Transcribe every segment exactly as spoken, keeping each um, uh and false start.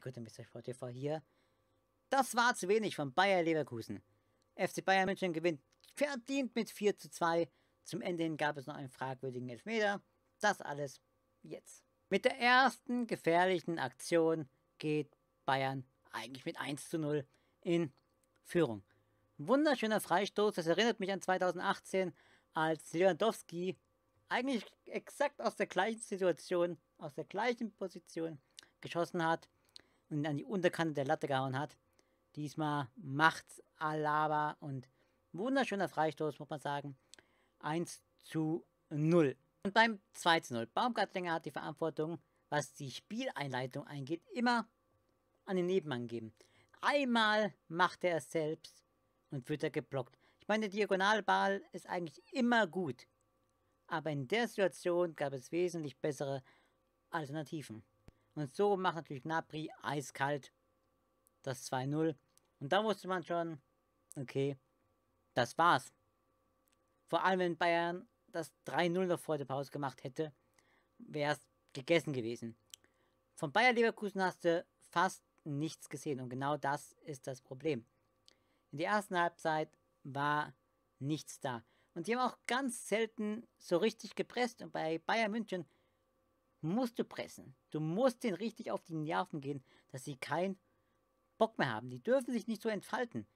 gut, Mister Sport T V hier. Das war zu wenig von Bayer Leverkusen. F C Bayern München gewinnt verdient mit vier zu zwei. Zum Ende hin gab es noch einen fragwürdigen Elfmeter. Das alles jetzt. Mit der ersten gefährlichen Aktion geht Bayern eigentlich mit eins zu null in Führung. Ein wunderschöner Freistoß, das erinnert mich an zweitausendachtzehn, als Lewandowski eigentlich exakt aus der gleichen Situation, aus der gleichen Position geschossen hat und an die Unterkante der Latte gehauen hat. Diesmal macht's Alaba und wunderschöner Freistoß, muss man sagen. eins zu null. Und beim zwei zu null. Baumgartlinger hat die Verantwortung, was die Spieleinleitung eingeht, immer an den Nebenmann geben. Einmal macht er es selbst und wird er geblockt. Ich meine, der Diagonalball ist eigentlich immer gut. Aber in der Situation gab es wesentlich bessere Alternativen. Und so macht natürlich Gnabry eiskalt das zwei null. Und da wusste man schon, okay, das war's. Vor allem, wenn Bayern das drei null noch vor der Pause gemacht hätte, wäre es gegessen gewesen. Von Bayer Leverkusen hast du fast nichts gesehen und genau das ist das Problem. In der ersten Halbzeit war nichts da. Und die haben auch ganz selten so richtig gepresst. Und bei Bayern München musst du pressen. Du musst denen richtig auf die Nerven gehen, dass sie keinen Bock mehr haben. Die dürfen sich nicht so entfalten.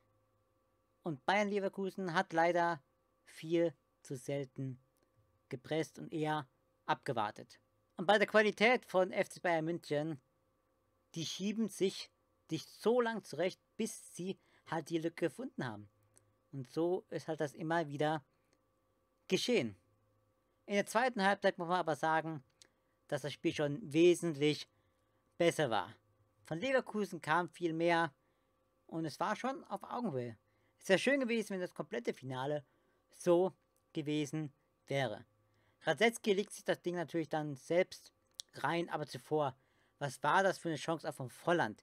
Und Bayern Leverkusen hat leider viel zu selten gepresst und eher abgewartet. Und bei der Qualität von F C Bayern München, die schieben sich nicht so lang zurecht, bis sie halt die Lücke gefunden haben. Und so ist halt das immer wieder geschehen. In der zweiten Halbzeit muss man aber sagen, dass das Spiel schon wesentlich besser war. Von Leverkusen kam viel mehr und es war schon auf Augenhöhe. Es wäre schön gewesen, wenn das komplette Finale so gewesen wäre. Radetzky legt sich das Ding natürlich dann selbst rein, aber zuvor, was war das für eine Chance auch von Volland?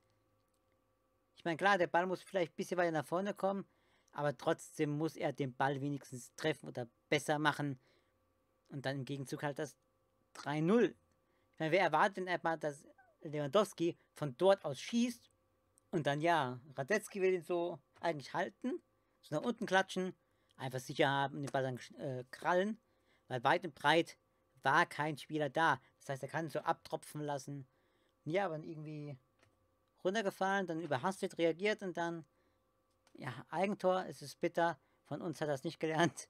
Ich meine, klar, der Ball muss vielleicht ein bisschen weiter nach vorne kommen, aber trotzdem muss er den Ball wenigstens treffen oder besser machen und dann im Gegenzug halt das drei null. Ich meine, wer erwartet denn etwa, dass Lewandowski von dort aus schießt und dann ja, Radetzky will ihn so eigentlich halten, so nach unten klatschen, einfach sicher haben und den Ball dann äh, krallen, weil weit und breit war kein Spieler da. Das heißt, er kann so abtropfen lassen. Ja, aber irgendwie runtergefallen, dann überhastet reagiert und dann, ja, Eigentor, es ist bitter. Von uns hat er es nicht gelernt.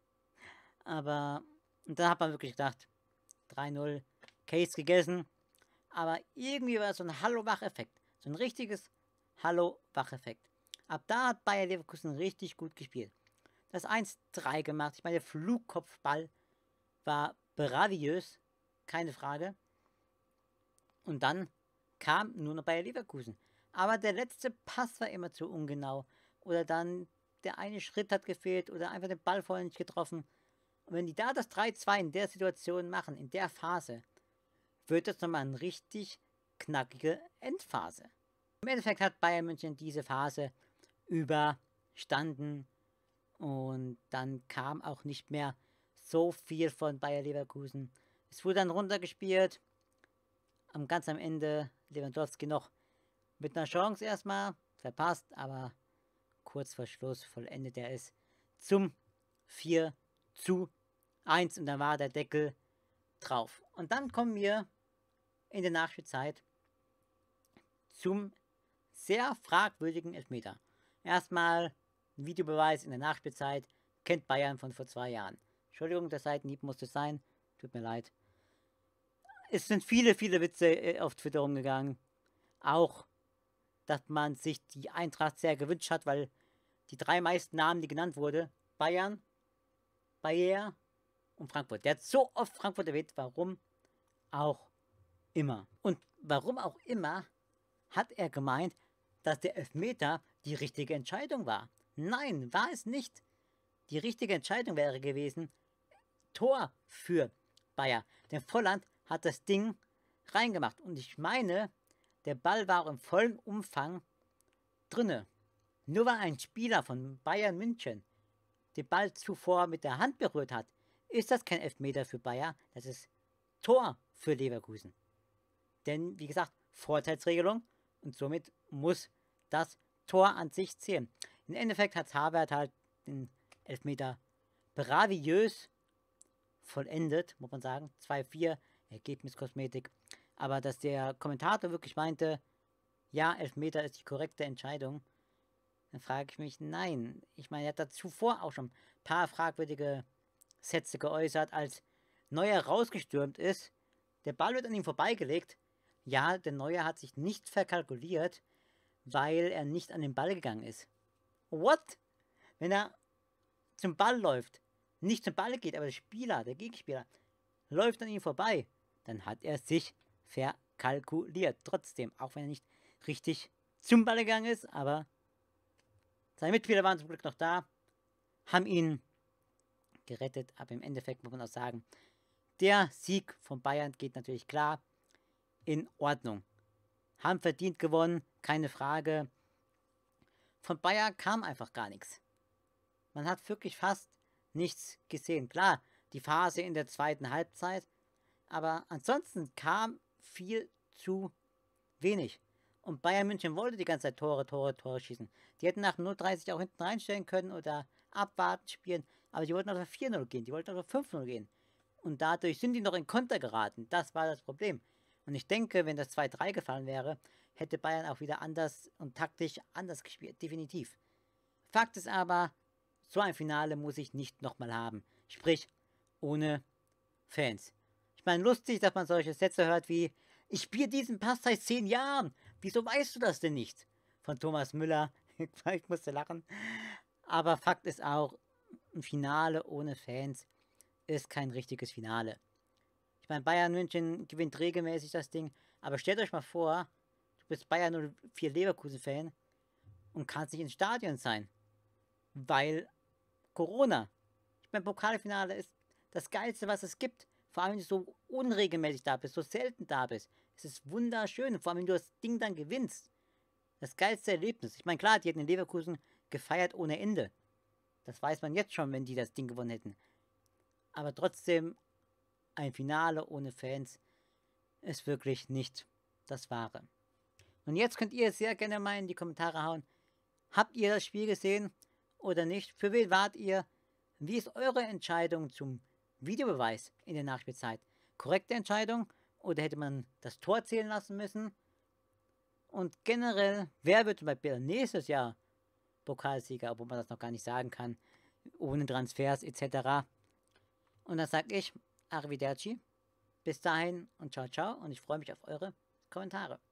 Aber, und dann hat man wirklich gedacht, drei null, Case gegessen. Aber irgendwie war es so ein Hallo-Wach-Effekt. So ein richtiges Hallo-Wach-Effekt. Ab da hat Bayer Leverkusen richtig gut gespielt. Das eins drei gemacht. Ich meine, der Flugkopfball war bravillös. Keine Frage. Und dann kam nur noch Bayer Leverkusen. Aber der letzte Pass war immer zu ungenau. Oder dann der eine Schritt hat gefehlt oder einfach den Ball vorher nicht getroffen. Und wenn die da das drei zwei in der Situation machen, in der Phase, wird das nochmal eine richtig knackige Endphase. Im Endeffekt hat Bayern München diese Phase überstanden und dann kam auch nicht mehr so viel von Bayer Leverkusen. Es wurde dann runtergespielt, am ganz am Ende Lewandowski noch mit einer Chance erstmal verpasst, aber kurz vor Schluss vollendet er es zum vier zu eins und dann war der Deckel drauf. Und dann kommen wir in der Nachspielzeit zum sehr fragwürdigen Elfmeter. Erstmal ein Videobeweis in der Nachspielzeit, kennt Bayern von vor zwei Jahren. Entschuldigung, der Seitenhieb musste sein, tut mir leid. Es sind viele, viele Witze auf Twitter rumgegangen. Auch, dass man sich die Eintracht sehr gewünscht hat, weil die drei meisten Namen, die genannt wurden, Bayern, Bayer und Frankfurt. Der hat so oft Frankfurt erwähnt, warum auch immer. Und warum auch immer hat er gemeint, dass der Elfmeter die richtige Entscheidung war. Nein, war es nicht. Die richtige Entscheidung wäre gewesen, Tor für Bayer. Denn Volland hat das Ding reingemacht. Und ich meine, der Ball war im vollen Umfang drinne. Nur weil ein Spieler von Bayern München den Ball zuvor mit der Hand berührt hat, ist das kein Elfmeter für Bayer, das ist Tor für Leverkusen. Denn, wie gesagt, Vorteilsregelung Und somit muss das Tor an sich zählen. Im Endeffekt hat Havertz halt den Elfmeter braviös vollendet, muss man sagen. zwei vier, Ergebniskosmetik. Aber dass der Kommentator wirklich meinte, ja, Elfmeter ist die korrekte Entscheidung, dann frage ich mich, nein. Ich meine, er hat da zuvor auch schon ein paar fragwürdige Sätze geäußert, als Neuer rausgestürmt ist. Der Ball wird an ihm vorbeigelegt. Ja, der Neuer hat sich nicht verkalkuliert, weil er nicht an den Ball gegangen ist. What? Wenn er zum Ball läuft, nicht zum Ball geht, aber der Spieler, der Gegenspieler, läuft an ihm vorbei, dann hat er sich verkalkuliert. Trotzdem, auch wenn er nicht richtig zum Ball gegangen ist, aber seine Mitspieler waren zum Glück noch da, haben ihn gerettet, aber im Endeffekt muss man auch sagen, der Sieg von Bayern geht natürlich klar in Ordnung. Haben verdient gewonnen, keine Frage. Von Bayern kam einfach gar nichts. Man hat wirklich fast nichts gesehen. Klar, die Phase in der zweiten Halbzeit, aber ansonsten kam viel zu wenig. Und Bayern München wollte die ganze Zeit Tore, Tore, Tore schießen. Die hätten nach null dreißig auch hinten reinstellen können oder abwarten, spielen, aber die wollten auf vier null gehen, die wollten auf fünf null gehen. Und dadurch sind die noch in Konter geraten. Das war das Problem. Und ich denke, wenn das zwei drei gefallen wäre, hätte Bayern auch wieder anders und taktisch anders gespielt. Definitiv. Fakt ist aber, so ein Finale muss ich nicht nochmal haben. Sprich, ohne Fans. Ich meine, lustig, dass man solche Sätze hört wie, ich spiele diesen Pass seit zehn Jahren. Wieso weißt du das denn nicht? Von Thomas Müller. Ich musste lachen. Aber Fakt ist auch, ein Finale ohne Fans ist kein richtiges Finale. Ich meine, Bayern München gewinnt regelmäßig das Ding, aber stellt euch mal vor, du bist Bayern null vier Leverkusen-Fan und kannst nicht ins Stadion sein, weil Corona. Ich meine, Pokalfinale ist das Geilste, was es gibt. Vor allem, wenn du so unregelmäßig da bist, so selten da bist. Es ist wunderschön, vor allem, wenn du das Ding dann gewinnst. Das geilste Erlebnis. Ich meine, klar, die hätten in Leverkusen gefeiert ohne Ende. Das weiß man jetzt schon, wenn die das Ding gewonnen hätten. Aber trotzdem, ein Finale ohne Fans ist wirklich nicht das Wahre. Und jetzt könnt ihr sehr gerne mal in die Kommentare hauen. Habt ihr das Spiel gesehen oder nicht? Für wen wart ihr? Wie ist eure Entscheidung zum Videobeweis in der Nachspielzeit? Korrekte Entscheidung oder hätte man das Tor zählen lassen müssen? Und generell, wer wird zum Beispiel nächstes Jahr Pokalsieger, obwohl man das noch gar nicht sagen kann, ohne Transfers et cetera. Und dann sage ich Arrivederci, bis dahin und ciao ciao und ich freue mich auf eure Kommentare.